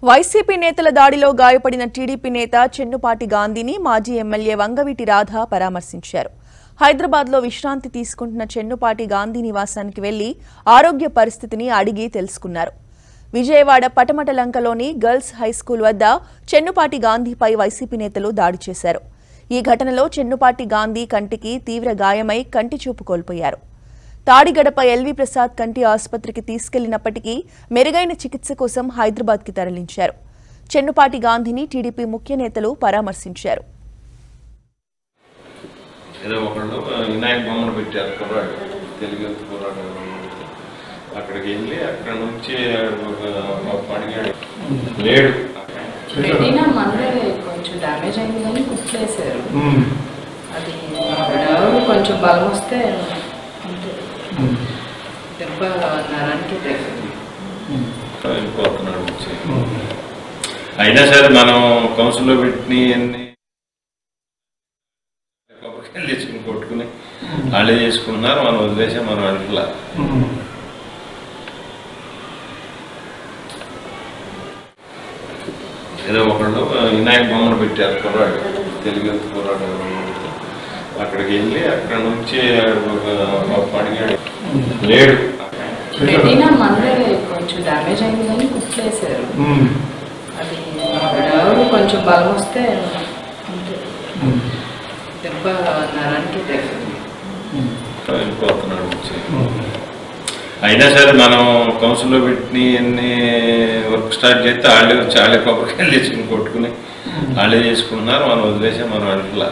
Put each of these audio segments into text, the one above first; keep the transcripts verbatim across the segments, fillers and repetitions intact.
YCP నేతల దాడిలో గాయపడిన టీడీపీ నేత చెన్నుపాటి గాంధీని మాజీ ఎమ్మెల్యే వంగవీటి రాధ పరామర్శించారు. హైదరాబాద్లో విశ్రాంతి తీసుకుంటున్న చెన్నుపాటి గాంధీ నివాసానికి వెళ్లి ఆరోగ్య పరిస్థితిని అడిగి తెలుసుకున్నారు. విజయవాడ పటమటలంకలోని గర్ల్స్ హైస్కూల్ వద్ద చెన్నుపాటి గాంధీపై వైసీపీ నేతలు దాడి చేశారు. ఈ ఘటనలో చెన్నుపాటి గాంధీ కంటికి తీవ్ర గాయమై కంటి చూపు కోల్పోయారు. తాడిగడప ఎల్వి ప్రసాద్ కంటి ఆసుపత్రికి తీసుకెళ్లినప్పటికీ మెరుగైన చికిత్స కోసం హైదరాబాద్కి తరలించారు. చెన్నుపాటి గాంధీని టీడీపీ ముఖ్య నేతలు పరామర్శించారు. కొంచెం డ్యామేజ్ అయింది కానీ కుట్లేసారు. అది కొంచెం బలం వస్తే దెబ్బ నరానికి వెళ్ళిపోతున్నాడు. అయినా సరే మనం కౌన్సిల్లో పెట్టి అన్ని కొబ్బరికాయలు తెచ్చుకుని కొట్టుకుని వాళ్ళే చేసుకున్నారు. మనం వదిలేసే మనం అట్లా ఏదో ఒకళ్ళు వినాయక బొమ్మను పెట్టారు. కుర్రాడు తెలుగు కుర్రాడు అక్కడికి వెళ్ళి అక్కడ నుంచి అడిగాడు లేడు. కొంచెం డ్యామేజ్ అయింది కానీ కుట్లేసారు. అది కొంచెం బలం వస్తే దెబ్బ నరానికి వెళ్ళిపోతున్నాడు. అయినా సరే మనం కౌన్సిల్లో పెట్టి అన్ని వర్క్ స్టార్ట్ చేస్తే వాళ్ళే వచ్చి వాళ్ళే కొబ్బరికాయలు తెచ్చుకుని కొట్టుకుని వాళ్ళే చేసుకున్నారు. మనం వదిలేసే మనం అట్లా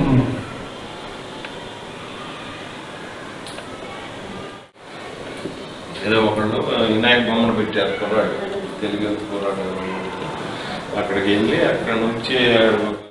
ఏదో ఒకళ్ళు వినాయక బొమ్మను పెట్టారు. కుర్రాడు తెలుగు కుర్రాడు అక్కడికి వెళ్ళి అక్కడ నుంచి